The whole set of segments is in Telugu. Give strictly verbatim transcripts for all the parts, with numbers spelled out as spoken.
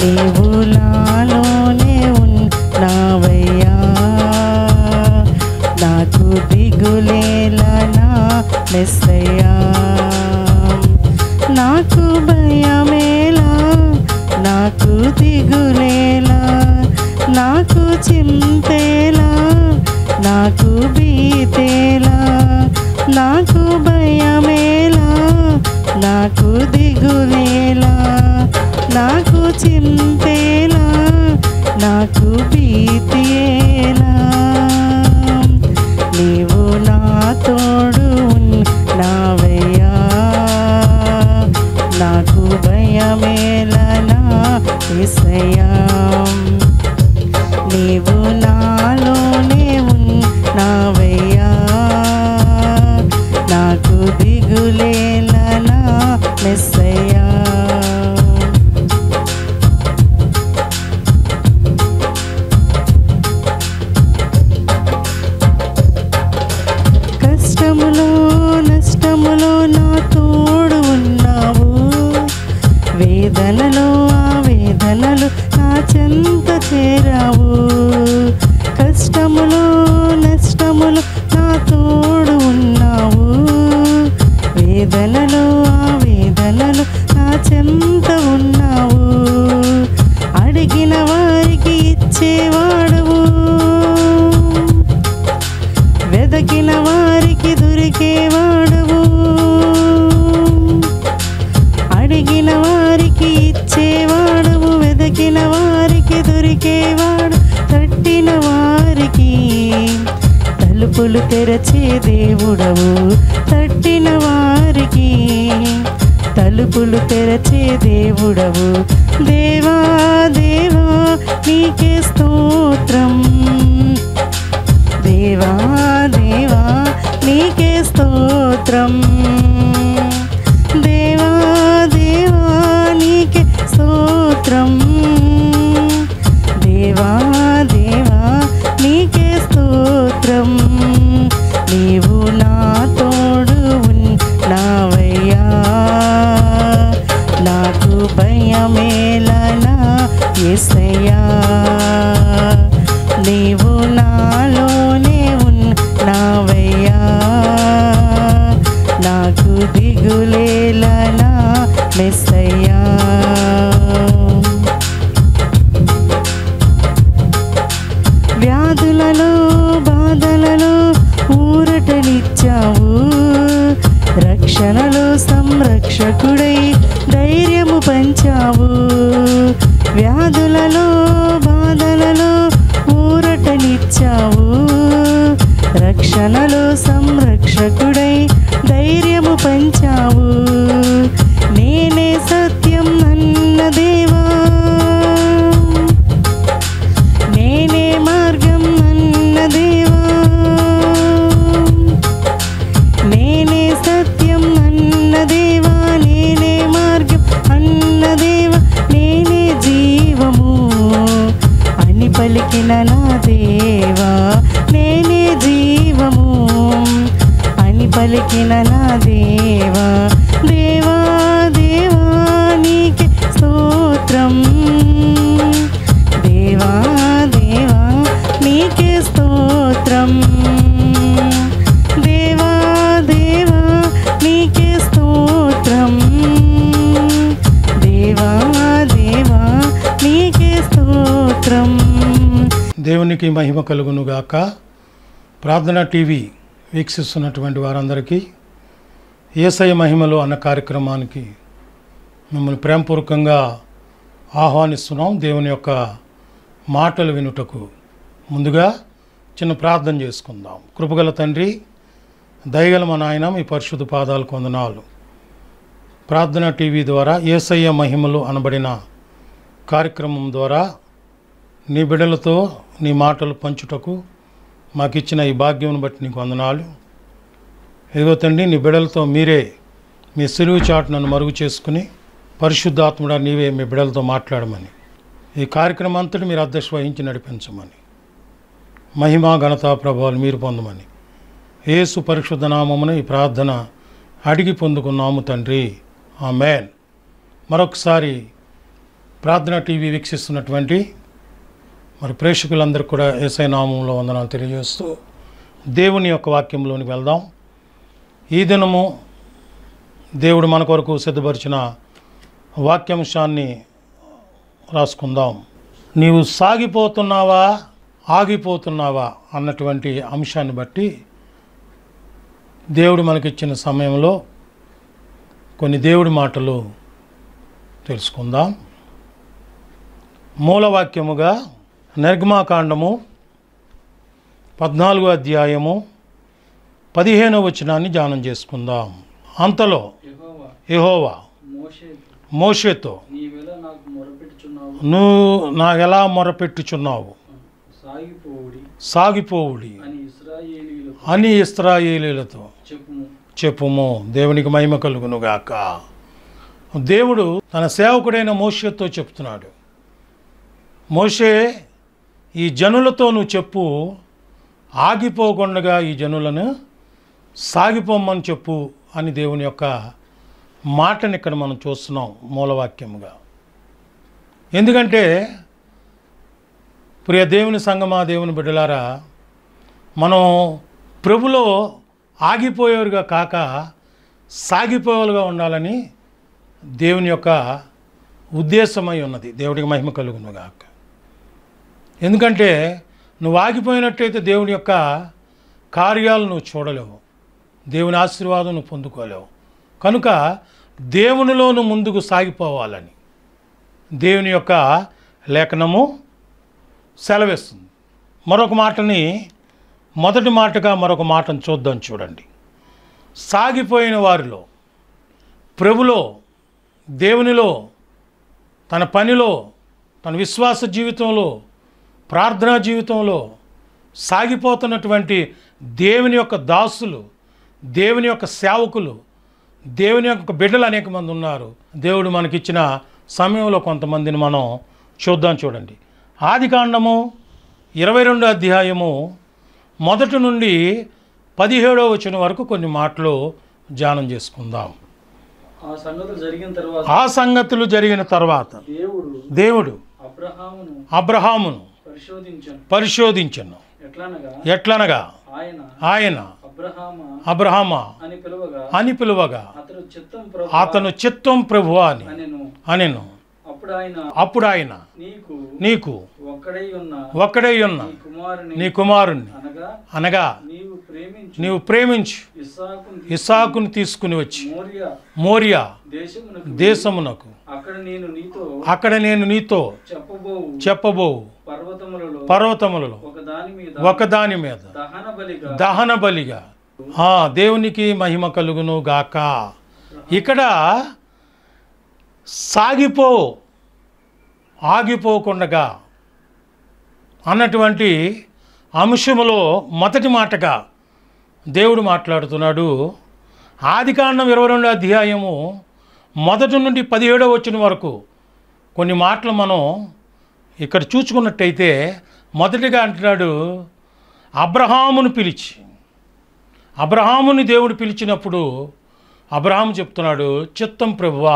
నీవు నాలోనే ఉన్నావయ్యా, నాకు దిగులేలా నా మెస్సయ్యా. నాకు భయమేలా, నాకు దిగులేలా, నాకు చింతేలా, నాకు భీతేలా, నాకు భయమేలా, నాకు దిగులేలా, నాకు చింతేలా, నాకు భీతేలా. నీవు నా తోడు ఉన్నావయ్యా, నాకు భయమేలా నా యేసయ్యా. నీవు నాలోనే ఉన్నావయ్యా, నాకు దిగులేలా నా మెస్సయ్యా. కష్టములో నష్టములో నా తోడు ఉన్నావు, వేదనలో ఆ వేదనలు నా చెంత చేరావు. కష్టములో నష్టములో నా తోడు ఉన్నావు, వేదనలో ఆ వేదనలు నా చెంత ఉన్నావు. అడిగిన వారికి ఇచ్చేవాడవు, వెదకిన వారికి దొరికేవాడవు. అడిగిన వారికి ఇచ్చేవాడవు, వెదకిన వారికి దొరికేవాడు. తట్టిన వారికి తలుపులు తెరచే దేవుడవు, తట్టిన వారికి తలుపులు తెరచే దేవుడవు. దేవా దేవా నీకే స్తోత్రం, దేవా దేవా నీకే స్తోత్రం, దేవా దేవా నీకే స్తోత్రం, దేవా దేవా నీకే స్తోత్రం. నీవు నా తోడు ఉన్నావయ్యా, నాకు భయమేలా నా యేసయ్యా. నీవు నాలోనే ఉన్నావయ్యా, నాకు దిగులేలా నా మెస్సయ్యా. వ్యాధులలో బాధలలో ఊరటనిచ్చావు, రక్షణలో సంరక్షకుడై ధైర్యము పంచావు. వ్యాధులలో బాధలలో ఊరటనిచ్చావు, రక్షణలో సంరక్షకుడై ధైర్యము పంచావు. నేనే సత్యం అన్న దేవా, నేనే మార్గం అన్న దేవా, నేనే సత్యం అన్న దేవా, నేనే మార్గం అన్న దేవా, నేనే జీవము అని పలికిన నా దేవా, నేనే జీవము అని పలికిన నా దేవా. దేవా దేవా నీకే స్తోత్రం, దేవా దేవా నీకే స్తోత్రం, దేవా దేవా నీకే స్తోత్రం, దేవా దేవా నీకే స్తోత్రం. దేవునికి మహిమ కలుగునుగాక. ప్రార్థన టీవీ వీక్షిస్తున్నటువంటి వారందరికీ యేసయ్య మహిమలు అన్న కార్యక్రమానికి మిమ్మల్ని ప్రేమపూర్వకంగా ఆహ్వానిస్తున్నాం. దేవుని యొక్క మాటలు వినుటకు ముందుగా చిన్న ప్రార్థన చేసుకుందాం. కృపగల తండ్రి, దయగల మా నాయన, మీ పరిశుద్ధ పాదాలకు వందనాలు. ప్రార్థన టీవీ ద్వారా యేసయ్య మహిమలు అనబడిన కార్యక్రమం ద్వారా నీ బిడ్డలతో నీ మాటలు పంచుటకు మాకు ఇచ్చిన ఈ భాగ్యం బట్టి నీకు వందనాలు. ఇదిగో తండ్రి, నీ బిడ్డలతో మీరే మీ సిలువ చాటు నన్ను మరుగు చేసుకుని పరిశుద్ధాత్ముడా నీవే మీ బిడ్డలతో మాట్లాడమని, ఈ కార్యక్రమం అంతటి మీరు అధ్యక్ష వహించి నడిపించమని, మహిమ ఘనత ప్రభావాలు మీరు పొందమని యేసు పరిశుద్ధ నామమున ఈ ప్రార్థన అడిగి పొందుకున్నాము తండ్రి, ఆమేన్. మరొకసారి ప్రార్థన టీవీ వీక్షిస్తున్నటువంటి మరి ప్రేక్షకులందరూ కూడా యేసయ్య నామములో వందనాలు తెలియజేస్తూ దేవుని యొక్క వాక్యంలోనికి వెళ్దాం. ఈ దినము దేవుడు మన కొరకు సిద్ధపరిచిన వాక్యాంశాన్ని రాసుకుందాం. నీవు సాగిపోతున్నావా ఆగిపోతున్నావా అన్నటువంటి అంశాన్ని బట్టి దేవుడు మనకిచ్చిన సమయంలో కొన్ని దేవుడి మాటలు తెలుసుకుందాం. మూలవాక్యముగా నిర్గమాకాండము పద్నాలుగో అధ్యాయము పదిహేనవ వచనాన్ని ధ్యానం చేసుకుందాం. అంతలో యెహోవా మోషేతో నువ్వు నాకెలా మొరపెట్టుచున్నావు సాగిపోవుడి అని ఇశ్రాయేలీయులతో చెప్పుము. దేవునికి మహిమ కలుగునుగాక. దేవుడు తన సేవకుడైన మోషేతో చెప్తున్నాడు, మోషే ఈ జనులతో నువ్వు చెప్పు, ఆగిపోకుండా ఈ జనులను సాగిపోమ్మని చెప్పు అని దేవుని యొక్క మాటని ఇక్కడ మనం చూస్తున్నాం మూలవాక్యముగా. ఎందుకంటే ప్రియ దేవుని సంగమా, దేవుని బిడ్డలారా, మనం ప్రభులో ఆగిపోయేవారుగా కాక సాగిపోయేవారుగా ఉండాలని దేవుని యొక్క ఉద్దేశమై ఉన్నది. దేవుడికి మహిమ కలుగునుగాక. ఎందుకంటే నువ్వు ఆగిపోయినట్టయితే దేవుని యొక్క కార్యాలు నువ్వు చూడలేవు, దేవుని ఆశీర్వాదం నువ్వు పొందుకోలేవు. కనుక దేవునిలో నువ్వు ముందుకు సాగిపోవాలని దేవుని యొక్క లేఖనము సెలవిస్తుంది. మరొక మాటని మొదటి మాటగా మరొక మాటను చూద్దాం. చూడండి, సాగిపోయిన వారిలో, ప్రభులో, దేవునిలో, తన పనిలో, తన విశ్వాస జీవితంలో, ప్రార్థనా జీవితంలో సాగిపోతున్నటువంటి దేవుని యొక్క దాసులు, దేవుని యొక్క సేవకులు, దేవుని యొక్క బిడ్డలు అనేక మంది ఉన్నారు. దేవుడు మనకిచ్చిన సమయంలో కొంతమందిని మనం చూద్దాం. చూడండి, ఆదికాండము ఇరవై రెండో అధ్యాయము మొదటి నుండి పదిహేడో వచనం వరకు కొన్ని మాటలు ధ్యానం చేసుకుందాం. ఆ సంగతులు జరిగిన తర్వాత ఆ సంగతులు జరిగిన తర్వాత దేవుడు దేవుడు అబ్రహామును అబ్రహామును పరిశోధించను పరిశోధించను ఎట్లనగా ఎట్లనగా ఆయన ఆయన అబ్రహామా అబ్రహామా అని పిలువగా అని పిలువగా అతడు చిత్తం ప్రభు అతను చిత్తం ప్రభువా అని అనెను. అనెను. అప్పుడు ఆయన అప్పుడు ఆయన నీకు నీకు ఒక్కడై ఉన్న ఒక్కడై ఉన్న నీ కుమారుని నీ కుమారుణ్ణి అనగా అనగా నీవు ప్రేమించు నీవు ప్రేమించు ఇస్సాకును ఇస్సాకును తీసుకుని వచ్చి మోరియా మోరియా దేశమునకు దేశమునకు అక్కడ నేను నీతో అక్కడ నేను నీతో చెప్పబోవు చెప్పబోవు పర్వతములలో పర్వతములలో ఒక దాని మీద ఒకదాని మీద దహన బలిగా దహన బలిగా ఆ దేవునికి మహిమ కలుగును గాక. ఇక్కడ సాగిపో ఆగిపోకుండగా అన్నటువంటి అంశములో మొదటి మాటగా దేవుడు మాట్లాడుతున్నాడు. ఆదికాండం ఇరవై రెండో అధ్యాయము మొదటి నుండి పదిహేడవ వచనం వరకు కొన్ని మాటలు మనం ఇక్కడ చూసుకున్నట్టయితే మొదటిగా అంటున్నాడు, అబ్రహామును పిలిచి, అబ్రహాముని దేవుడు పిలిచినప్పుడు అబ్రహాము చెప్తున్నాడు, చిత్తం ప్రభువా,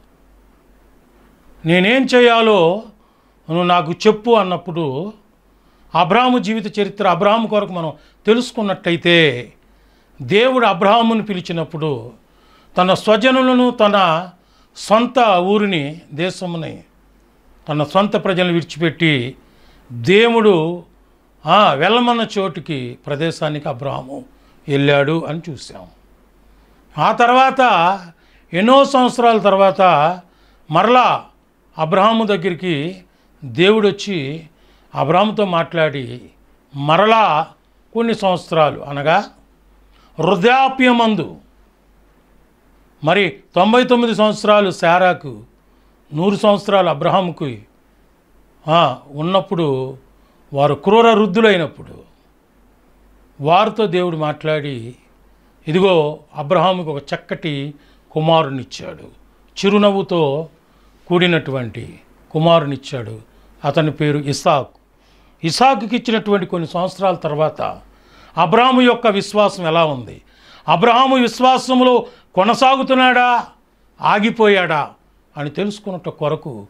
నేనేం చేయాలో నువ్వు నాకు చెప్పు అన్నప్పుడు అబ్రహాము జీవిత చరిత్ర అబ్రహాము కొరకు మనం తెలుసుకున్నట్టయితే దేవుడు అబ్రహామును పిలిచినప్పుడు తన స్వజనులను, తన సొంత ఊరిని, దేశముని, తన సొంత ప్రజలను విడిచిపెట్టి దేవుడు వెళ్ళమన్న చోటుకి, ప్రదేశానికి అబ్రహాము వెళ్ళాడు అని చూసాం. ఆ తర్వాత ఎన్నో సంవత్సరాల తర్వాత మరలా అబ్రహాము దగ్గరికి దేవుడు వచ్చి అబ్రహాముతో మాట్లాడి మరలా కొన్ని సంవత్సరాలు అనగా వృద్ధాప్యమందు, మరి తొంభై తొమ్మిది సంవత్సరాలు శారాకు, నూరు సంవత్సరాలు అబ్రహాముకి ఉన్నప్పుడు, వారు క్రూర వృద్ధులైనప్పుడు వారితో దేవుడు మాట్లాడి, ఇదిగో అబ్రహాముకి ఒక చక్కటి కుమారునిచ్చాడు, చిరునవ్వుతో కూడినటువంటి కుమారునిచ్చాడు. అతని పేరు ఇస్సాకు. ఇస్సాకుకి ఇచ్చినటువంటి కొన్ని సంవత్సరాల తర్వాత అబ్రహాము యొక్క విశ్వాసం ఎలా ఉంది, అబ్రహాము విశ్వాసంలో కొనసాగుతున్నాడా ఆగిపోయాడా అని తెలుసుకున్నట్టు కొరకు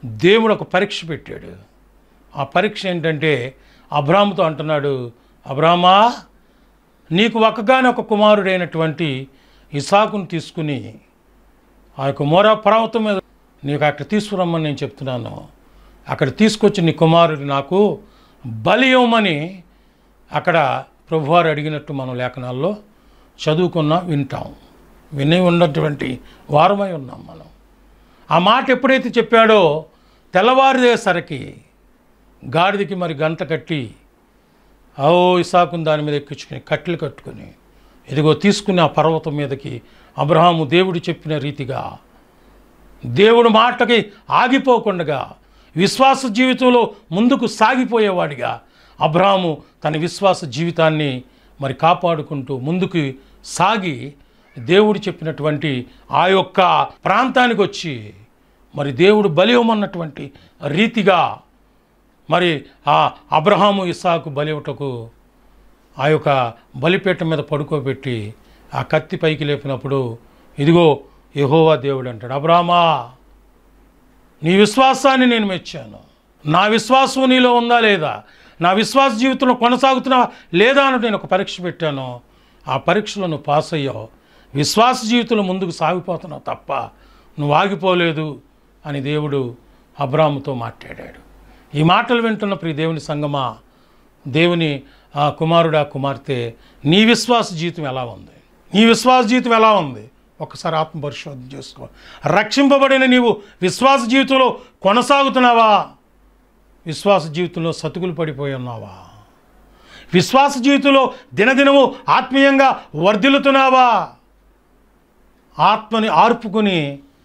దేవుడు ఒక పరీక్ష పెట్టాడు. ఆ పరీక్ష ఏంటంటే అబ్రాహాముతో అంటున్నాడు, అబ్రామా, నీకు ఒక్కగాని ఒక కుమారుడైనటువంటి ఇసాకును తీసుకుని ఆ యొక్క మోరా పర్వతం మీద నీకు అక్కడ తీసుకురమ్మని నేను చెప్తున్నాను. అక్కడ తీసుకొచ్చి నీ కుమారుడు నాకు బలి ఇవ్వమని అక్కడ ప్రభువారు అడిగినట్టు మనం లేఖనాల్లో చదువుకున్నాం, వింటాం. విని ఉన్నటువంటి వారమై ఉన్నాం మనం. ఆ మాట ఎప్పుడైతే చెప్పాడో తెల్లవారిదేసరికి గాడిదకి మరి గంట కట్టి ఓ ఇసాకుని దాని మీద ఎక్కించుకుని కట్టెలు కట్టుకుని ఇదిగో తీసుకుని ఆ పర్వతం మీదకి అబ్రహాము దేవుడు చెప్పిన రీతిగా దేవుడు మాటకి ఆగిపోకుండా విశ్వాస జీవితంలో ముందుకు సాగిపోయేవాడిగా అబ్రహాము తన విశ్వాస జీవితాన్ని మరి కాపాడుకుంటూ ముందుకు సాగి దేవుడు చెప్పినటువంటి ఆ యొక్క ప్రాంతానికి వచ్చి మరి దేవుడు బలి ఇవ్వమన్నటువంటి రీతిగా మరి ఆ అబ్రహాము ఇస్సాకు బలి ఇవ్వటకు ఆ యొక్క బలిపీఠం మీద పడుకోబెట్టి ఆ కత్తి పైకి లేపినప్పుడు ఇదిగో యెహోవా దేవుడు అంటాడు, అబ్రహామా, నీ విశ్వాసాన్ని నేను మెచ్చాను. నా విశ్వాసం నీలో ఉందా లేదా, నా విశ్వాస జీవితంలో కొనసాగుతున్నావా లేదా అని నేను ఒక పరీక్ష పెట్టాను. ఆ పరీక్షలో నువ్వు పాస్ అయ్యావు, విశ్వాస జీవితంలో ముందుకు సాగిపోతున్నావు తప్ప నువ్వు ఆగిపోలేదు అని దేవుడు అబ్రాహాముతో మాట్లాడాడు. ఈ మాటలు వింటున్న ప్రియ దేవుని సంగమా, దేవుని ఆ కుమారుడా కుమార్తె, నీ విశ్వాస జీవితం ఎలా ఉంది? నీ విశ్వాస జీవితం ఎలా ఉంది? ఒకసారి ఆత్మ పరిశోధన చేసుకో. రక్షింపబడిన నీవు విశ్వాస జీవితంలో కొనసాగుతున్నావా? విశ్వాస జీవితంలో సతుకులు పడిపోయి ఉన్నావా? విశ్వాస జీవితంలో దినదినము ఆత్మీయంగా వర్ధిల్లుతున్నావా? ఆత్మని ఆర్పుకుని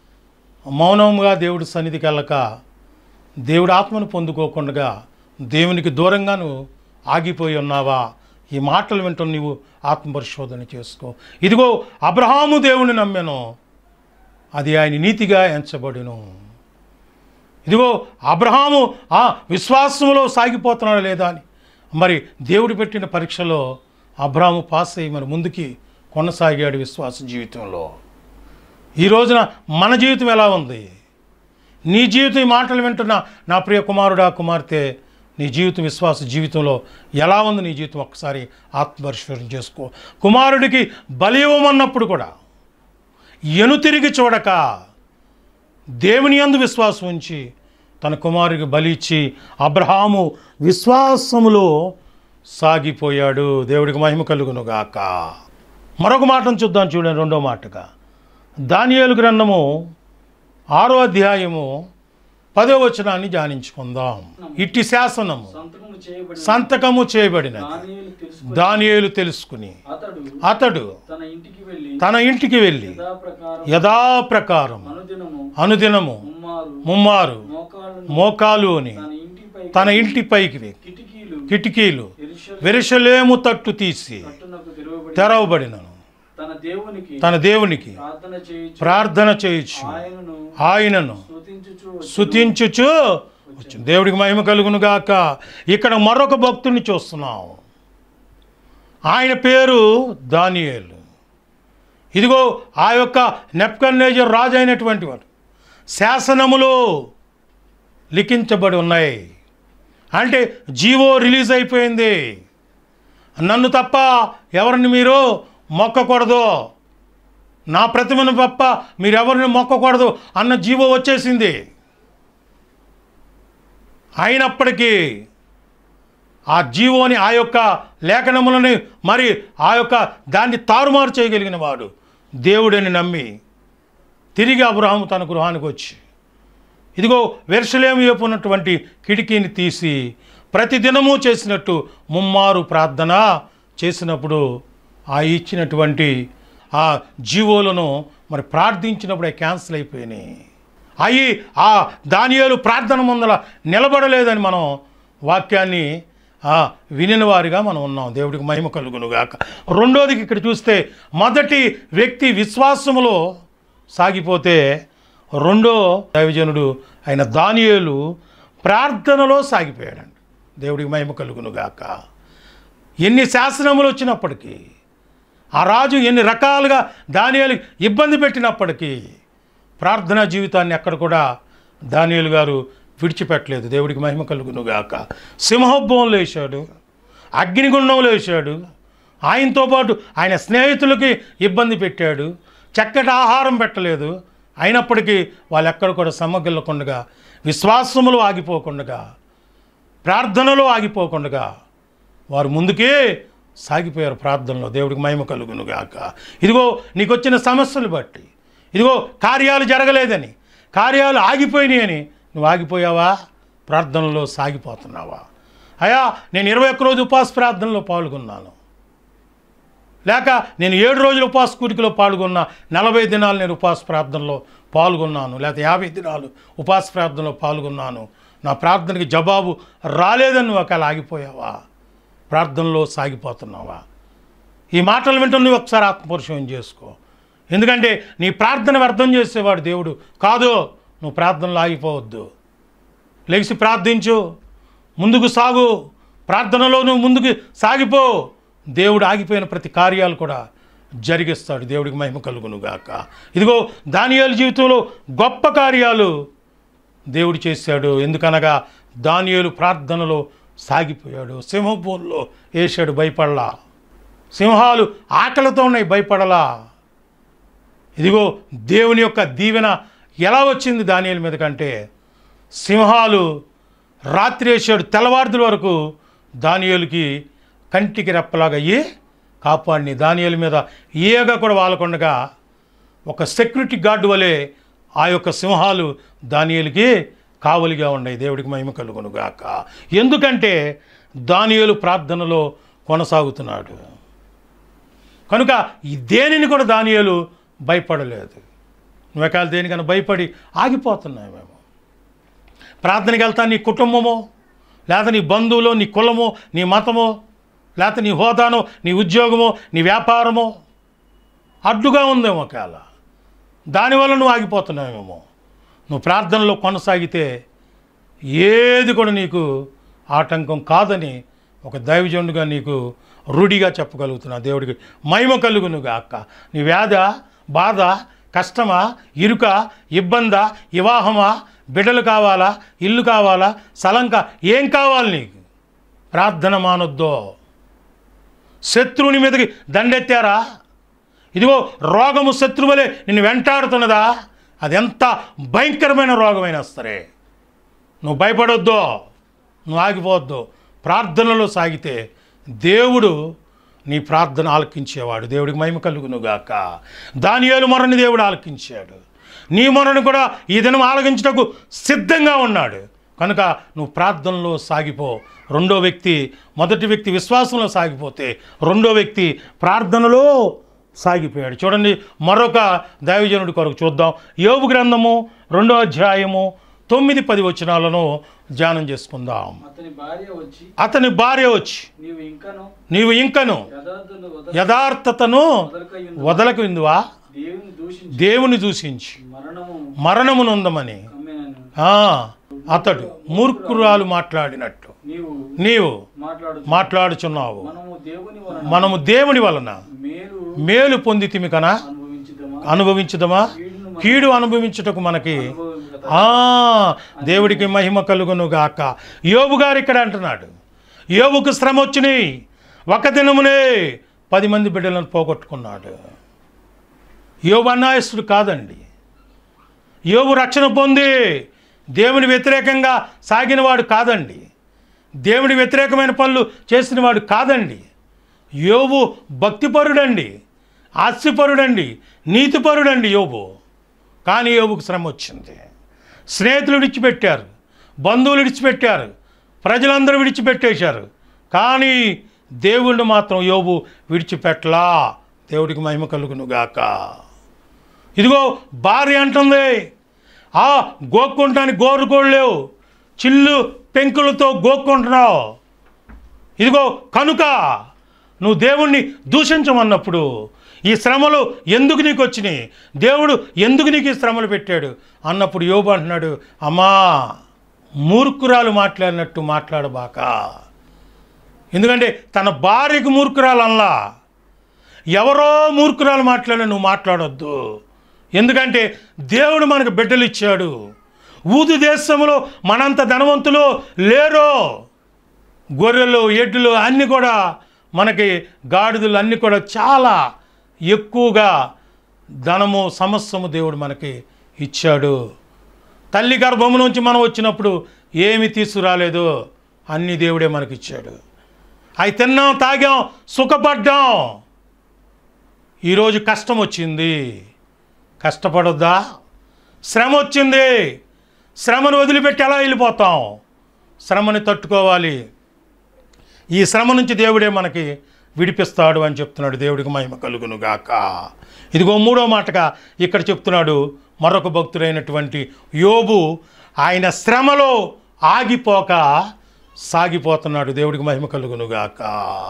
మౌనంగా దేవుడి సన్నిధికి వెళ్ళక దేవుడి ఆత్మను పొందుకోకుండా దేవునికి దూరంగాను ఆగిపోయి ఉన్నావా? ఈ మాటలు వింటున్న నీవు ఆత్మపరిశోధన చేసుకో. ఇదిగో అబ్రహాము దేవుని నమ్మెను, అది ఆయన నీతిగా ఎంచబడిను. ఇదిగో అబ్రహాము ఆ విశ్వాసంలో సాగిపోతున్నాడా లేదా అని మరి దేవుడు పెట్టిన పరీక్షలో అబ్రహాము పాస్ అయ్యి మరి ముందుకి కొనసాగాడు విశ్వాస జీవితంలో. ఈ రోజున మన జీవితం ఎలా ఉంది? నీ జీవితం ఈ మాటలు వింటున్న నా ప్రియ కుమారుడా కుమార్తె, నీ జీవితం విశ్వాస జీవితంలో ఎలా ఉంది? నీ జీవితం ఒక్కసారి ఆత్మపరిశోధన చేసుకో. కుమారుడికి బలి ఇవ్వమన్నప్పుడు కూడా ఎనుతిరిగి చూడక దేవుని యందు విశ్వాసం ఉంచి తన కుమారుడికి బలి ఇచ్చి అబ్రహాము విశ్వాసములో సాగిపోయాడు. దేవుడికి మహిమ కలుగును గాక. మరొక మాటను చూద్దాం, చూడండి. రెండో మాటగా దానియేలు గ్రంథము ఆరో అధ్యాయము పదో వచనాన్ని ధ్యానించుకుందాం. ఇట్టి శాసనము సంతకము చేయబడిన సంతకము చేయబడిన దానియేలు తెలుసుకుని దానియేలు తెలుసుకుని అతడు అతడు తన ఇంటికి వెళ్ళి తన ఇంటికి వెళ్ళి యథాప్రకారం యథాప్రకారం అనుదినము అనుదినము ముమ్మారు ముమ్మారు మోకాళ్ళను మోకాలు అని తన ఇంటిపై తన ఇంటిపైకి కిటికీలు కిటికీలు యెరూషలేము యెరూషలేము తట్టు తీసి తట్టునకు తెరవబడి తెరవబడినను. తన దేవునికి తన దేవునికి ప్రార్థన చేయుచు ప్రార్థన చేయొచ్చు ఆయనను ఆయనను స్తుతించుచు స్తుతించుచు వచ్చు. దేవుడికి మహిమ కలుగును గాక. ఇక్కడ మరొక భక్తుడిని చూస్తున్నాం. ఆయన పేరు దానియేలు. ఇదిగో ఆ యొక్క నెబ్కద్నెజర్ రాజు అయినటువంటి వాడు శాసనములో లిఖించబడి ఉన్నాయి. అంటే జీవో రిలీజ్ అయిపోయింది. నన్ను తప్ప ఎవరిని మీరు మొక్కకూడదు, నా ప్రతిమను తప్ప మీరెవరిని మొక్కకూడదు అన్న జీవో వచ్చేసింది. అయినప్పటికీ ఆ జీవోని ఆ యొక్క లేఖనములని మరి ఆ యొక్క దాన్ని తారుమారు చేయగలిగిన వాడు దేవుడని నమ్మి తిరిగి అబ్రహాము తన గృహానికి వచ్చి ఇదిగో యెరూషలేము వైపు ఉన్నటువంటి కిటికీని తీసి ప్రతిదినము చేసినట్టు ముమ్మారు ప్రార్థన చేసినప్పుడు ఆ ఇచ్చినటువంటి ఆ జీవోలను మరి ప్రార్థించినప్పుడు అవి క్యాన్సిల్ అయిపోయినాయి. అవి ఆ దానియేలు ప్రార్థన ముందల నిలబడలేదని మనం వాక్యాన్ని వినిన వారిగా మనం ఉన్నాం. దేవుడికి మహిమ కలుగునుగాక. రెండోదికి ఇక్కడ చూస్తే మొదటి వ్యక్తి విశ్వాసములో సాగిపోతే రెండో దైవజనుడు అయిన దానియేలు ప్రార్థనలో సాగిపోయాడండి. దేవుడికి మహిమ కలుగునుగాక. ఎన్ని శాసనములు వచ్చినప్పటికీ, ఆ రాజు ఎన్ని రకాలుగా దానియేలు ఇబ్బంది పెట్టినప్పటికీ ప్రార్థనా జీవితాన్ని ఎక్కడ కూడా దానియేలు గారు విడిచిపెట్టలేదు. దేవుడికి మహిమ కలుగును గాక. సింహోద్భవంలో వేశాడు, అగ్నిగుండంలో వేశాడు, ఆయనతో పాటు ఆయన స్నేహితులకి ఇబ్బంది పెట్టాడు, చక్కటి ఆహారం పెట్టలేదు. అయినప్పటికీ వాళ్ళు ఎక్కడ కూడా సమ్మగిల్లకుండగా, విశ్వాసములు ఆగిపోకుండగా, ప్రార్థనలో ఆగిపోకుండగా వారు ముందుకే సాగిపోయారు ప్రార్థనలో. దేవుడికి మహిమ కలుగును గాక. ఇదిగో నీకు వచ్చిన సమస్యలు బట్టి, ఇదిగో కార్యాలు జరగలేదని, కార్యాలు ఆగిపోయినాయని నువ్వు ఆగిపోయావా? ప్రార్థనలో సాగిపోతున్నావా? అయ్యా నేను ఇరవై ఒక్క రోజు ఉపవాస ప్రార్థనలో పాల్గొన్నాను, లేక నేను ఏడు రోజులు ఉపవాస కూడికలో పాల్గొన్నా, నలభై దినాలు నేను ఉపవాస ప్రార్థనలో పాల్గొన్నాను, లేకపోతే యాభై దినాలు ఉపవాస ప్రార్థనలో పాల్గొన్నాను, నా ప్రార్థనకి జవాబు రాలేదని నువ్వు ఒకవేళ ఆగిపోయావా? ప్రార్థనలో సాగిపోతున్నావా? ఈ మాటలు వింటూ నువ్వు ఒకసారి ఆత్మపరిశోధన చేసుకో. ఎందుకంటే నీ ప్రార్థన వ్యర్థం చేసేవాడు దేవుడు కాదు. నువ్వు ప్రార్థనలో ఆగిపోవద్దు. లేచి ప్రార్థించు, ముందుకు సాగు, ప్రార్థనలో నువ్వు ముందుకు సాగిపో. దేవుడు ఆగిపోయిన ప్రతి కార్యాలు కూడా జరిగిస్తాడు. దేవుడికి మహిమ కలుగును గాక. ఇదిగో దానియేలు జీవితంలో గొప్ప కార్యాలు దేవుడు చేశాడు. ఎందుకనగా దానియేలు ప్రార్థనలో సాగిపోయాడు. సింహభూమిలో వేసాడు, భయపడలా. సింహాలు ఆకలితో ఉన్నాయి, భయపడలా. ఇదిగో దేవుని యొక్క దీవెన ఎలా వచ్చింది దానియేలు మీద కంటే, సింహాలు రాత్రి వేసాడు, తెల్లవారుల వరకు దానియేలుకి కంటికి రెప్పలాగా అయ్యి కాపాడిని. దానియేలు మీద ఏగా కూడా వాలకుండగా ఒక సెక్యూరిటీ గార్డు వలె ఆ యొక్క సింహాలు దానియేలుకి కావలిగా ఉన్నాయి. దేవుడికి మహిమ కలుగును గాక. ఎందుకంటే దానియేలు ప్రార్థనలో కొనసాగుతున్నాడు కనుక ఈ దేనిని కూడా దానియేలు భయపడలేదు. నువ్వెకాల దేనికన్నా భయపడి ఆగిపోతున్నావు. మేము ప్రార్థనకి వెళ్తా నీ కుటుంబమో, లేదా నీ బంధువులో, నీ కులమో, నీ మతమో, లేకపోతే నీ హోదానో, నీ ఉద్యోగమో, నీ వ్యాపారమో అడ్డుగా ఉందేమో. ఒకవేళ దానివల్ల నువ్వు ఆగిపోతున్నావేమో. నువ్వు ప్రార్థనలో కొనసాగితే ఏది కూడా నీకు ఆటంకం కాదని ఒక దైవజనుడిగా నీకు రూఢిగా చెప్పగలుగుతున్నా. దేవుడికి మహిమ కలుగును గాక. నీ వ్యాధ, బాధ, కష్టమా, ఇరుక, ఇబ్బందా, వివాహమా, బిడ్డలు కావాలా, ఇల్లు కావాలా, స్థలంకా, ఏం కావాలి నీకు? ప్రార్థన మానొద్దో. శత్రువుని మీదకి దండెత్తారా? ఇదిగో రోగము శత్రువులే నిన్ను వెంటాడుతున్నదా? అది ఎంత భయంకరమైన రోగమైనా సరే నువ్వు భయపడొద్దు, నువ్వు ఆగిపోవద్దు. ప్రార్థనలో సాగితే దేవుడు నీ ప్రార్థన ఆలకించేవాడు. దేవుడికి మహిమ కలుగును గాక. దానియేలు మొరని దేవుడు ఆలకించాడు. నీ మొరను కూడా ఈ దినం ఆలకించుటకు సిద్ధంగా ఉన్నాడు. కనుక నువ్వు ప్రార్థనలో సాగిపో. రెండో వ్యక్తి, మొదటి వ్యక్తి విశ్వాసంలో సాగిపోతే రెండో వ్యక్తి ప్రార్థనలో సాగిపోయాడు. చూడండి, మరొక దైవజనుడి కొరకు చూద్దాం. యోబు గ్రంథము రెండో అధ్యాయము తొమ్మిది పది వచనాలను ధ్యానం చేసుకుందాం. అతని భార్య వచ్చి అతని భార్య వచ్చి నీవు ఇంకను నీవు ఇంకను యథార్థను వదల- యథార్థతను వదలకయుందువా? వదలకుందువా? దేవుని దూషించి దేవుని దూషించి మరణము మరణము నొందమని కమ్మెనను. ఆ, అతడు మూర్ఖురాలు మాట్లాడినట్టు నీవు నీవు మాట్లాడు మాట్లాడుచున్నావు. మనము దేవుని వలన మనము దేవుని వలన మేలు మేలు పొందితిమి కన అనుభవించుదమా? అనుభవించుదమా? కీడును కీడు అనుభవించుటకు మనకి అనుభవించుట. ఆ దేవుడికి మహిమ కలుగును గాక. యోబు గారు ఇక్కడ అంటున్నాడు, యోబుకు శ్రమ వచ్చినాయి, ఒక దినమునే పది మంది బిడ్డలను పోగొట్టుకున్నాడు. యోబు అన్యాయస్తుడు కాదండి. యోబు రక్షణ పొంది దేవుని వ్యతిరేకంగా సాగినవాడు కాదండి. దేవుని వ్యతిరేకమైన పనులు చేసినవాడు కాదండి. యోబు భక్తిపరుడండి, ఆస్తిపరుడండి, నీతిపరుడండి యోబు. కానీ యోబుకు శ్రమ వచ్చింది. స్నేహితులు విడిచిపెట్టారు, బంధువులు విడిచిపెట్టారు, ప్రజలందరూ విడిచిపెట్టేశారు. కానీ దేవుణ్ణి మాత్రం యోబు విడిచిపెట్టలా. దేవుడికి మహిమ కలుగును గాక. ఇదిగో భార్య అంటుంది, ఆ గోక్కుంటానికి గోరుకోళ్ళు లేవు, చిల్లు పెంకులతో గోక్కుంటున్నావు. ఇదిగో కనుక నువ్వు దేవుణ్ణి దూషించమన్నప్పుడు ఈ శ్రమలు ఎందుకు నీకు వచ్చినాయి, దేవుడు ఎందుకు నీకు ఈ శ్రమలు పెట్టాడు అన్నప్పుడు యోబు అంటున్నాడు, అమ్మా మూర్ఖురాలు మాట్లాడినట్టు మాట్లాడబాక. ఎందుకంటే తన భార్యకు మూర్ఖురాలు అనలా, ఎవరో మూర్ఖురాలు మాట్లాడిన నువ్వు మాట్లాడొద్దు. ఎందుకంటే దేవుడు మనకు బిడ్డలు ఇచ్చాడు, ఊదు దేశంలో మనంత ధనవంతులు లేరు. గొర్రెలు, ఎడ్లు అన్నీ కూడా మనకి, గాడిదలు అన్నీ కూడా చాలా ఎక్కువగా ధనము సమస్తము దేవుడు మనకి ఇచ్చాడు. తల్లి గర్భము నుంచి మనం వచ్చినప్పుడు ఏమి తీసుకురాలేదు, అన్నీ దేవుడే మనకి ఇచ్చాడు. అవి తిన్నాం, తాగాం, సుఖపడ్డాం. ఈరోజు కష్టం వచ్చింది, కష్టపడొద్దా? శ్రమ వచ్చింది, శ్రమను వదిలిపెట్టి ఎలా వెళ్ళిపోతాం? శ్రమని తట్టుకోవాలి. ఈ శ్రమ నుంచి దేవుడే మనకి విడిపిస్తాడు అని చెప్తున్నాడు. దేవుడికి మహిమ కలుగును గాక. ఇదిగో మూడో మాటగా ఇక్కడ చెప్తున్నాడు మరొక భక్తుడైనటువంటి యోబు. ఆయన శ్రమలో ఆగిపోక సాగిపోతున్నాడు. దేవుడికి మహిమ కలుగును గాక.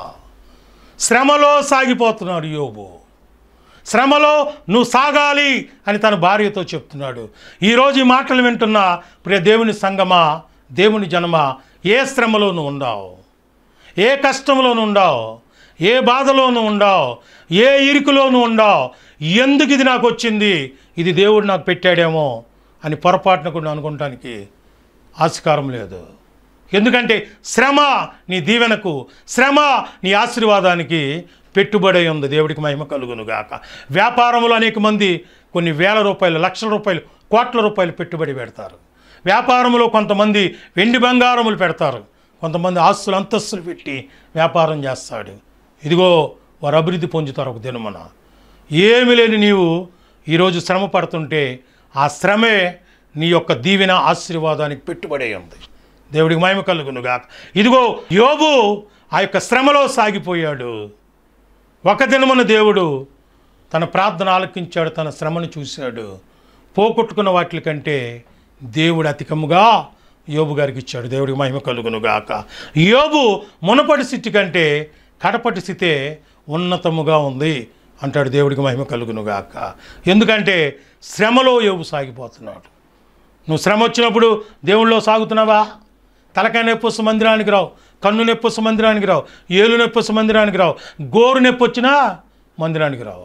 శ్రమలో సాగిపోతున్నాడు యోబు. శ్రమలో నువ్వు సాగాలి అని తన భార్యతో చెప్తున్నాడు. ఈరోజు ఈ మాటలు వింటున్న ప్రియ దేవుని సంగమా, దేవుని జనమా, ఏ శ్రమలో నువ్వు ఉండావు, ఏ కష్టంలోనూ ఉండావు, ఏ బాధలోనూ ఉండావు, ఏ ఇరుకులోనూ ఉండావు, ఎందుకు ఇది నాకు వచ్చింది, ఇది దేవుడు నాకు పెట్టాడేమో అని పొరపాటున కూడా అనుకోవటానికి ఆస్కారం లేదు. ఎందుకంటే శ్రమ నీ దీవెనకు, శ్రమ నీ ఆశీర్వాదానికి పెట్టుబడి ఉంది. దేవుడికి మహిమ కలుగును గాక. వ్యాపారంలో అనేక మంది కొన్ని వేల రూపాయలు, లక్షల రూపాయలు, కోట్ల రూపాయలు పెట్టుబడి పెడతారు. వ్యాపారంలో కొంతమంది వెండి బంగారములు పెడతారు, కొంతమంది ఆస్తులు అంతస్తులు పెట్టి వ్యాపారం చేస్తాడు. ఇదిగో వారు అభివృద్ధి పొందుతారు ఒక దినమున. ఏమి లేని నీవు ఈరోజు శ్రమ పడుతుంటే ఆ శ్రమే నీ యొక్క దీవెన ఆశీర్వాదానికి పెట్టుబడి ఉంది. దేవుడికి మహిమ కలుగును గాక. ఇదిగో యోబు ఆ యొక్క శ్రమలో సాగిపోయాడు. ఒక దినమున దేవుడు తన ప్రార్థన ఆలకించాడు, తన శ్రమను చూశాడు. పోగొట్టుకున్న వాటి కంటే దేవుడు అధికముగా యోబు గారికి ఇచ్చాడు. దేవుడికి మహిమ కలుగును గాక. యోబు మునపటి స్థితి కంటే కడపటి స్థితే ఉన్నతముగా ఉంది అంటాడు. దేవుడికి మహిమ కలుగును గాక. ఎందుకంటే శ్రమలో యోబు సాగిపోతున్నాడు. నువ్వు శ్రమ వచ్చినప్పుడు దేవుళ్ళలో సాగుతున్నావా? తలకాయ నొప్పి వస్తే మందిరానికి రావు, కన్ను నొప్పి వస్తే మందిరానికి రావు, ఏలు నొప్పి వస్తే మందిరానికి రావు, గోరు నొప్పి వచ్చినా మందిరానికి రావు.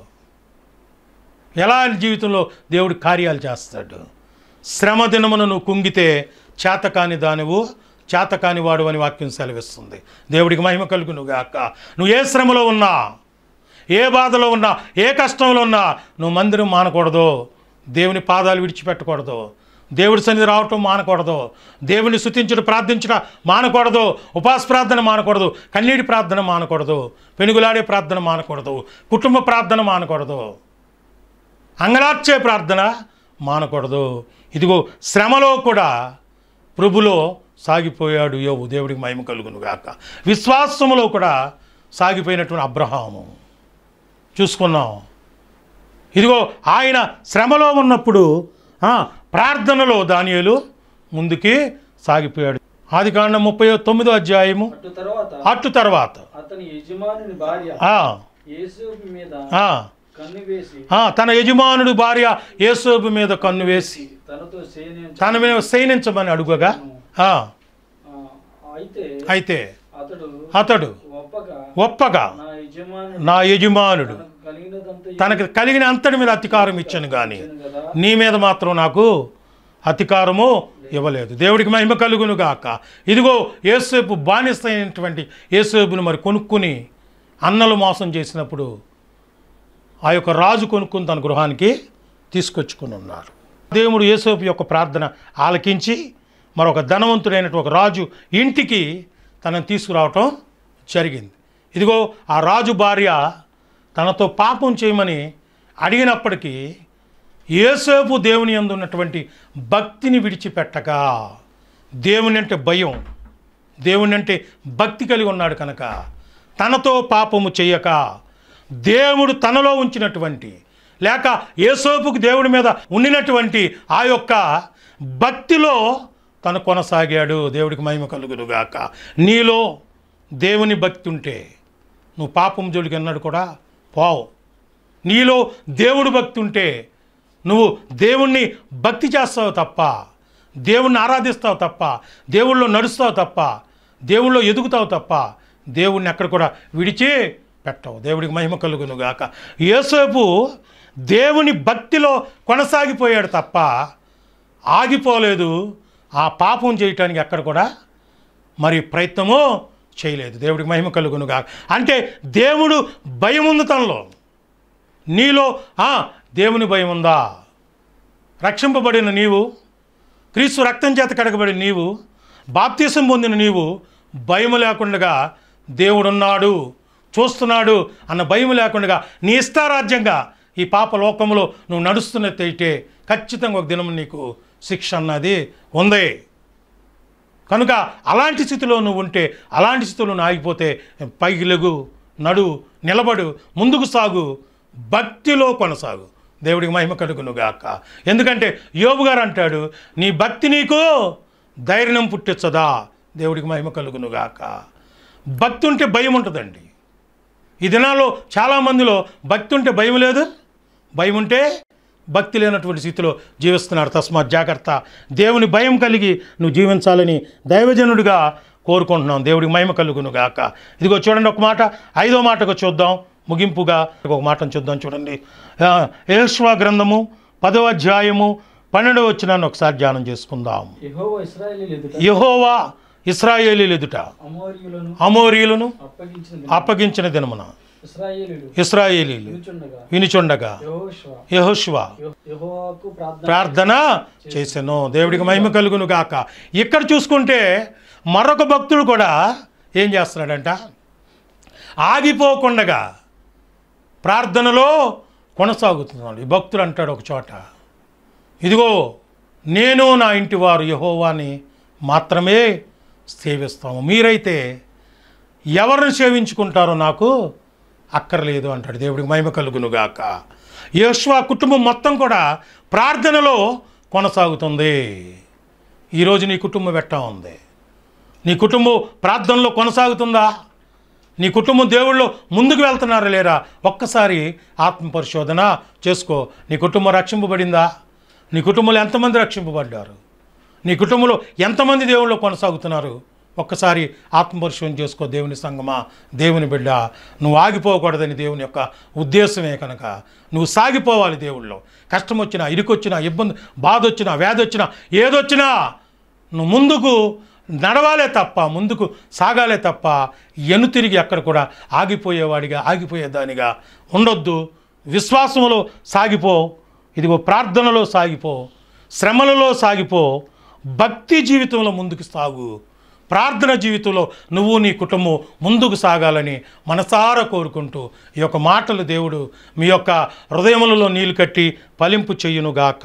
ఎలా జీవితంలో దేవుడు కార్యాలు చేస్తాడు. శ్రమ దినమును నువ్వు కుంగితే చేతకాని దానివు, చేతకాని వాడు అని వాక్యం సెలవిస్తుంది. దేవుడికి మహిమ కలుగును గాక. నువ్వు ఏ శ్రమలో ఉన్నా, ఏ బాధలో ఉన్నా, ఏ కష్టంలో ఉన్నా నువ్వు మందిరం మానకూడదు, దేవుని పాదాలు విడిచిపెట్టకూడదు, దేవుడి సన్నిధి రావటం మానకూడదు, దేవుని స్తుతించడం ప్రార్థించడం మానకూడదు, ఉపాస ప్రార్థన మానకూడదు, కన్నీటి ప్రార్థన మానకూడదు, పెనుగులాడే ప్రార్థన మానకూడదు, కుటుంబ ప్రార్థన మానకూడదు, అంగలార్చే ప్రార్థన మానకూడదు. ఇదిగో శ్రమలో కూడా ప్రభులో సాగిపోయాడు యోబు. దేవుడికి మహిమ కలుగును గాక. విశ్వాసములో కూడా సాగిపోయినటువంటి అబ్రహాము చూసుకున్నాం. ఇదిగో ఆయన శ్రమలో ఉన్నప్పుడు ప్రార్థనలో దానియేలు ముందుకి సాగిపోయాడు. ఆదికాండం ముప్పై తొమ్మిదో అధ్యాయము. అటు తర్వాత అటు తర్వాత అతని యజమానుని భార్య యేసోబు మీద కన్ను వేసి, తన యజమానుడు భార్య యేసోబు మీద కన్ను వేసి తనతో శయనించ తన మీద శయనించమని అడుగగా అయితే అయితే అతడు అతడు ఒప్పగా ఒప్పగా నా యజమానుడు నా యజమానుడు కలిగినదంతా తనకు కలిగిన అంతటి మీద అధికారం ఇచ్చాను కానీ కదా, నీ మీద మాత్రం నాకు అధికారము ఇవ్వలేదు. దేవుడికి మహిమ కలుగును గాక. ఇదిగో యేసేపు బానిస అయినటువంటి యేసేపును మరి కొనుక్కుని అన్నలు మోసం చేసినప్పుడు ఆ యొక్క రాజు కొనుక్కుని తన గృహానికి తీసుకొచ్చుకుని ఉన్నారు. దేవుడు యేసేపు యొక్క ప్రార్థన ఆలకించి మరొక ధనవంతుడైనటువంటి ఒక రాజు ఇంటికి తనను తీసుకురావటం జరిగింది. ఇదిగో ఆ రాజు భార్య తనతో పాపం చేయమని అడిగినప్పటికీ యేసేపు దేవుని యందు ఉన్నటువంటి భక్తిని విడిచిపెట్టక, దేవుని అంటే భయం, దేవుని అంటే భక్తి కలిగి ఉన్నాడు కనుక తనతో పాపము చేయక, దేవుడు తనలో ఉంచినటువంటి లేక యేసేపుకు దేవుడి మీద ఉండినటువంటి ఆ యొక్క భక్తిలో తను కొనసాగాడు. దేవుడికి మహిమ కలుగును గాక. నీలో దేవుని భక్తి ఉంటే నువ్వు పాపం జోలికి అన్నాడు కూడా పోవు. నీలో దేవుడు భక్తి ఉంటే నువ్వు దేవుణ్ణి భక్తి చేస్తావు తప్ప, దేవుణ్ణి ఆరాధిస్తావు తప్ప, దేవుళ్ళో నడుస్తావు తప్ప, దేవుళ్ళో ఎదుగుతావు తప్ప దేవుణ్ణి ఎక్కడ కూడా విడిచి పెట్టవు. దేవుడికి మహిమ కలుగును గాక. యేసేపు దేవుని భక్తిలో కొనసాగిపోయాడు తప్ప ఆగిపోలేదు, ఆ పాపం చేయటానికి ఎక్కడ కూడా మరి ప్రయత్నము చేయలేదు. దేవుడికి మహిమ కలుగునుగా. అంటే దేవుడు భయం ఉంది తనలో. నీలో దేవుని భయం ఉందా? రక్షింపబడిన నీవు, క్రీస్తు రక్తం చేత కడగబడిన నీవు, బాప్తీసం పొందిన నీవు భయం లేకుండా దేవుడున్నాడు, చూస్తున్నాడు అన్న భయం లేకుండా నీ ఇష్టారాజ్యంగా ఈ పాప లోకంలో నువ్వు నడుస్తున్నట్టయితే ఖచ్చితంగా ఒక దినం నీకు శిక్ష అన్నది ఉంది. కనుక అలాంటి స్థితిలో నువ్వు ఉంటే, అలాంటి స్థితిలో నువ్వు ఆగిపోతే పైకి లెగు, నడు, నిలబడు, ముందుకు సాగు, భక్తిలో కొనసాగు. దేవుడికి మహిమ కలుగునుగాక. ఎందుకంటే యోబు గారు అంటాడు, నీ భక్తి నీకు ధైర్యం పుట్టించదా. దేవుడికి మహిమ కలుగునుగాక. భక్తి ఉంటే భయం ఉంటుందండి. ఈ దినాల్లో చాలామందిలో భక్తి ఉంటే భయం లేదు, భయం ఉంటే భక్తి లేనటువంటి స్థితిలో జీవిస్తున్నారు. తస్మాత్ జాగ్రత్త. దేవుని భయం కలిగి నువ్వు జీవించాలని దైవజనుడిగా కోరుకుంటున్నాం. దేవుడికి మహిమ కలుగునుగాక. ఇదిగో చూడండి, ఒక మాట, ఐదో మాటకు చూద్దాం. ముగింపుగా ఒక మాటను చూద్దాం. చూడండి, యెహోషువ గ్రంథము పదవ అధ్యాయము పన్నెండవ వచనాన్ని ఒకసారి ధ్యానం చేసుకుందాం. యెహోవా ఇశ్రాయేలీయుల ఎదుట యెహోవా ఇశ్రాయేలీయుల ఎదుట అమోరీయులను అమోరీయులను అప్పగించిన అప్పగించిన దినమున ఇశ్రాయేలీయులు ఇశ్రాయేలీయులు వినుచుండగా వినుచుండగా యెహోషువ యెహోషువ యెహోవాకు ప్రార్థన ప్రార్థన చేసెను. దేవుడికి మహిమ కలుగును గాక. ఇక్కడ చూసుకుంటే మరొక భక్తుడు కూడా ఏం చేస్తున్నాడంట? ఆగిపోకుండా ప్రార్థనలో కొనసాగుతున్నాడు. ఈ భక్తుడు అంటాడు ఒక చోట, ఇదిగో నేను నా ఇంటి వారు యెహోవాని మాత్రమే సేవిస్తాము, మీరైతే ఎవరిని సేవించుకుంటారో నాకు అక్కర్లేదు అంటాడు. దేవుడికి మహిమ కలుగునుగాక. యెహోషువ కుటుంబం మొత్తం కూడా ప్రార్థనలో కొనసాగుతుంది. ఈరోజు నీ కుటుంబం ఎట్టా ఉంది? నీ కుటుంబం ప్రార్థనలో కొనసాగుతుందా? నీ కుటుంబం దేవుళ్ళు ముందుకు వెళ్తున్నారా లేరా? ఒక్కసారి ఆత్మ పరిశోధన చేసుకో. నీ కుటుంబం రక్షింపబడిందా? నీ కుటుంబంలో ఎంతమంది రక్షింపబడ్డారు? నీ కుటుంబంలో ఎంతమంది దేవుళ్ళు కొనసాగుతున్నారు? ఒక్కసారి ఆత్మపరిశోధన చేసుకో. దేవుని సంగమా, దేవుని బిడ్డ, నువ్వు ఆగిపోకూడదని దేవుని యొక్క ఉద్దేశమే. కనుక నువ్వు సాగిపోవాలి. దేవుళ్ళో కష్టం వచ్చినా, ఇరుకొచ్చినా, ఇబ్బంది, బాధ వచ్చినా, వ్యాధి వచ్చినా, ఏదొచ్చినా నువ్వు ముందుకు నడవాలే తప్ప, ముందుకు సాగాలే తప్ప ఎను తిరిగి అక్కడ కూడా ఆగిపోయేవాడిగా, ఆగిపోయేదానిగా ఉండొద్దు. విశ్వాసంలో సాగిపో. ఇదిగో ప్రార్థనలో సాగిపో, శ్రమలలో సాగిపో, భక్తి జీవితంలో ముందుకు సాగు. ప్రార్థన జీవితంలో నువ్వు నీ కుటుంబం ముందుకు సాగాలని మనసారా కోరుకుంటూ ఈ యొక్క మాటలు దేవుడు మీ యొక్క హృదయములలో నీళ్ళు కట్టి ఫలింపు చెయ్యునుగాక.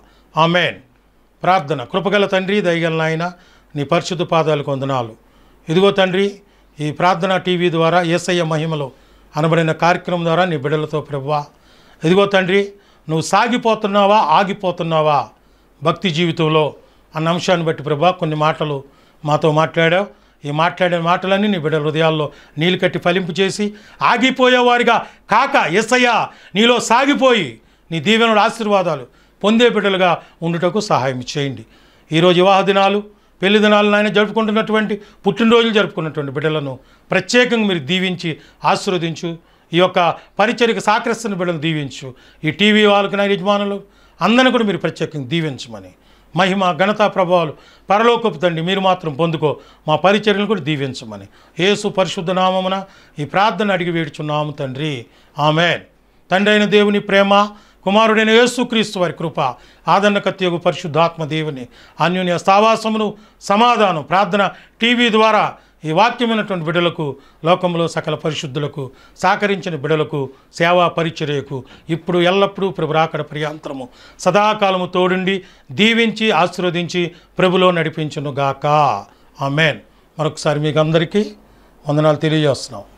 ఆమేన్. ప్రార్థన. కృపగల తండ్రి, దయగల నాయన, నీ పరిశుద్ధ పాదాలకు వందనాలు. ఇదిగో తండ్రి, ఈ ప్రార్థన టీవీ ద్వారా యేసయ్య మహిమలో అనబడిన కార్యక్రమం ద్వారా నీ బిడ్డలతో ప్రభువా, ఇదిగో తండ్రి, నువ్వు సాగిపోతున్నావా, ఆగిపోతున్నావా భక్తి జీవితంలో అన్న అంశాన్ని బట్టి ప్రభువా కొన్ని మాటలు మాతో మాట్లాడావు. ఈ మాట్లాడిన మాటలన్నీ నీ బిడ్డల హృదయాల్లో నీళ్ళు కట్టి ఫలింపు చేసి ఆగిపోయేవారిగా కాక యేసయ్య నీలో సాగిపోయి నీ దీవెనల ఆశీర్వాదాలు పొందే బిడ్డలుగా ఉండుటకు సహాయం చేయండి. ఈరోజు వివాహ దినాలు, పెళ్లి దినాలను ఆయన జరుపుకుంటున్నటువంటి, పుట్టినరోజులు జరుపుకున్నటువంటి బిడ్డలను ప్రత్యేకంగా మీరు దీవించి ఆశీర్వదించు. ఈ యొక్క పరిచర్యకు సహకరిస్తున్న బిడ్డలను దీవించు. ఈ టీవీ వాళ్ళకి నా యజమానులు అందరిని కూడా మీరు ప్రత్యేకంగా దీవించమని, మహిమ ఘనత ప్రభావాలు పరలోకపు తండ్రి మీరు మాత్రం పొందుకో, మా పరిచర్యలను కూడా దీవించమని యేసు పరిశుద్ధ నామమున ఈ ప్రార్థన అడిగి వేడుచున్నాము తండ్రి. ఆమేన్. తండ్రి అయిన దేవుని ప్రేమ, కుమారుడైన యేసుక్రీస్తు వారి కృప, ఆదరణ కత్యగు పరిశుద్ధాత్మ దేవుని అన్యోన్య స్థావాసమును, సమాధానం ప్రార్థన టీవీ ద్వారా ఈ వాక్యమైనటువంటి బిడ్డలకు, లోకంలో సకల పరిశుద్ధులకు, సహకరించిన బిడ్డలకు, సేవా పరిచర్యకు ఇప్పుడు ఎల్లప్పుడూ ప్రభు రాకడ ప్రియాంతరము సదాకాలము తోడుండి దీవించి ఆశీర్వదించి ప్రభులో నడిపించును గాక. ఆమేన్. మరొకసారి మీకు అందరికీ వందనాలు తెలియజేస్తున్నాం.